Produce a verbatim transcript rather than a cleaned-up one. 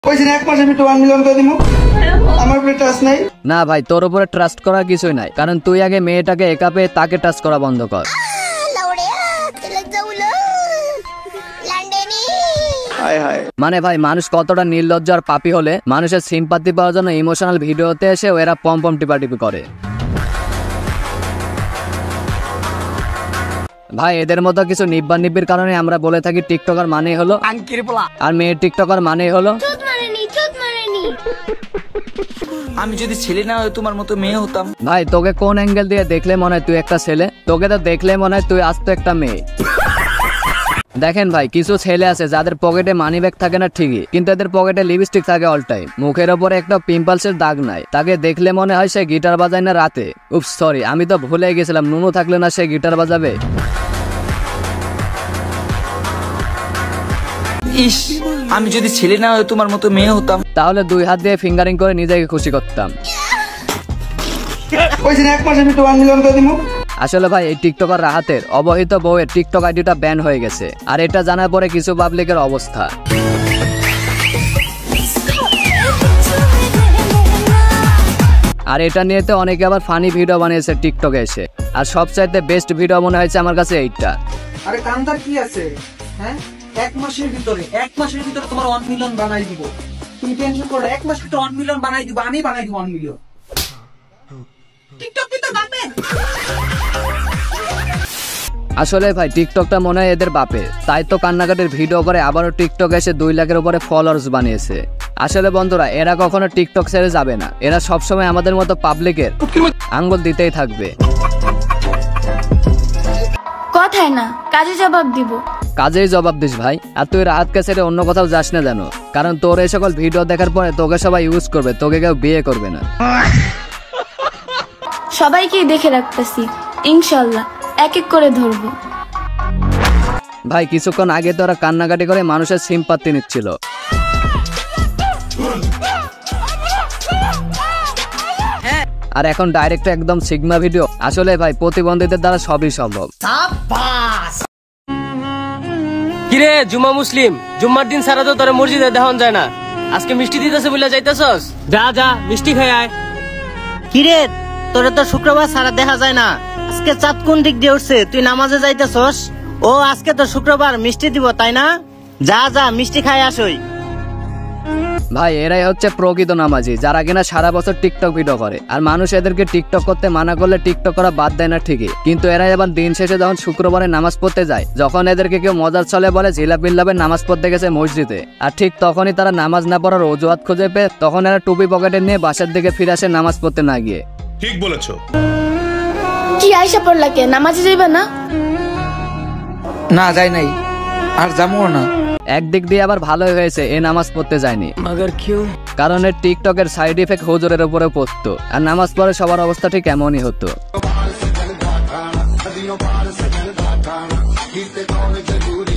না ভাই, তোর উপরে ট্রাস্ট করার কিছুই নাই, কারণ তুই আগে মেয়েটাকে একা পেয়ে তাকে টাচ করা বন্ধ কর। মানে ভাই, মানুষ কতটা নির্লজ্জ আর পাপী হলে মানুষের সিম্পাথি পাওয়ার জন্য ইমোশনাল ভিডিওতে এসে এরা পম পম টিপাটিপি করে। ভাই, এদের মতো কিছু নিব্বা নিব্বির কারণে আমরা বলে থাকি টিকটকার মানেই হলো আর মেয়ের টিকটকার মানেই হলো। আমি যদি ছেলে না হয় তোমার মতো মেয়ে হতাম। ভাই, তোকে কোন অ্যাঙ্গেল দিয়ে দেখলে মনে হয় তুই একটা ছেলে? তোকে তো দেখলে মনে হয় তুই আস্ত একটা মেয়ে। দেখেন ভাই, কিছু ছেলে আছে যাদের পকেটে মানি ব্যাগ থাকে না ঠিকই, কিন্তু এদের পকেটে লিপস্টিক থাকে অল টাইম। মুখের ওপরে একটা পিম্পলসের দাগ নাই, তাকে দেখলে মনে হয় সে গিটার বাজায় না রাতে। উফ সরি, আমি তো ভুলে গেছিলাম, নুনু থাকলে না সে গিটার বাজাবে। ইস, আমি যদি ছেলে না হয় তোমার মতো মেয়ে হতাম, তাহলে দুই হাত দিয়ে ফিঙ্গারিং করে নিজেকে খুশি করতাম। আসলে ভাই, এই টিকটকার রাহাতের অবহিত বউয়ের টিকটক আইডিটা ব্যান হয়ে গেছে, আর এটা জানার পরে কিছু পাবলিকের অবস্থা। আর এটা নিয়ে তো অনেকে আবার ফানি ভিডিও বানিয়েছে টিকটকে এসে, আর সবচাইতে বেস্ট ভিডিও মনে হয়েছে আমার কাছে এইটা। আরে কান্দার কি আছে, হ্যাঁ? এক মাসের ভিতরে এক মাসের ভিতরে তোমার ওয়ান মিলিয়ন বানাই দিব। তুমি টেনশন করো, এক মাসের ভিতরে ওয়ান মিলিয়ন বানাই দিব, আমি বানাই দিব ওয়ান মিলিয়ন। টিকটক তো বাপের। আসলে ভাই, টিকটকটা মনে হয় এদের বাপে, তাই তো কান্নাকাটির ভিডিও করে আবারও টিকটক এসে দুই লাখের উপরে ফলোয়ার্স বানিয়েছে। আসলে বন্ধুরা, এরা কখনো টিকটক ছেড়ে যাবে না, এরা সবসময় আমাদের মতো পাবলিকের আঙ্গুল দিতেই থাকবে। কথায় না, কাজে জবাব দিব। কাজেই জবাব দিস ভাই, আর তুই রাহাতকে ছেড়ে অন্য কোথাও যাস না জানো, কারণ তোর এই সকল ভিডিও দেখার পরে তোকে সবাই ইউজ করবে, তোকে কেউ বিয়ে করবে না। সবাইকেই দেখে রাখতেছি, ইনশাল্লাহ এক এক করে ধরবো। ভাই, কিছুক্ষণ আগে তো ওরা কান্নাকাটি করে মানুষের সিম্পাতি নিচ্ছিল, আর এখন ডাইরেক্ট একদম সিগমা ভিডিও। আসলে ভাই, প্রতিবন্ধীদের দ্বারা সবই সম্ভব। কিরে জুমা মুসলিম, জুম্মার দিন সারা তো তোর মসজিদে দেখান যায় না, আজকে মিষ্টি দিতেছে বলে যাইতেছস? যা যা মিষ্টি খাই আয়। কিরে, তোরে তো শুক্রবার সারা দেখা যায় না, আজকে চাঁদ কোন দিক দিয়ে উঠছে, তুই নামাজে যাইতেছস? ও আজকে তো শুক্রবার, মিষ্টি দিব তাই না? যা যা মিষ্টি খাই আসই। ভাই, এরাই হচ্ছে প্রকৃত নামাজি, যারা কিনা সারা বছর টিকটক ভিডিও করে, আর মানুষ এদেরকে টিকটক করতে মানা করলে টিকটক করা বাদ দেয় না ঠিকই, কিন্তু এরাই আবার দিন শেষে যখন শুক্রবারে নামাজ পড়তে যায়, যখন এদেরকে কেউ মজার ছলে বলে ঝিলাপিল্লাবে নামাজ পড়তে গেছে মসজিদে, আর ঠিক তখনই তারা নামাজ না পড়ার অজুহাত খুঁজে পেয়ে তখন এরা টুপি পকেটে নিয়ে বাসার দিকে ফিরে আসে নামাজ পড়তে না গিয়ে। ঠিক বলেছো। কি আয়সা পড়লা কে, নামাজে যাইবা না? না যাই নাই, আর যাবো না। একদিক দিয়ে আবার ভালোই হয়েছে এ নামাজ পড়তে যায়নি, কারণ এর টিকটকের সাইড ইফেক্ট হুজুরের উপরে পড়তো, আর নামাজ পড়ে সবার অবস্থা ঠিক এমনই হতো।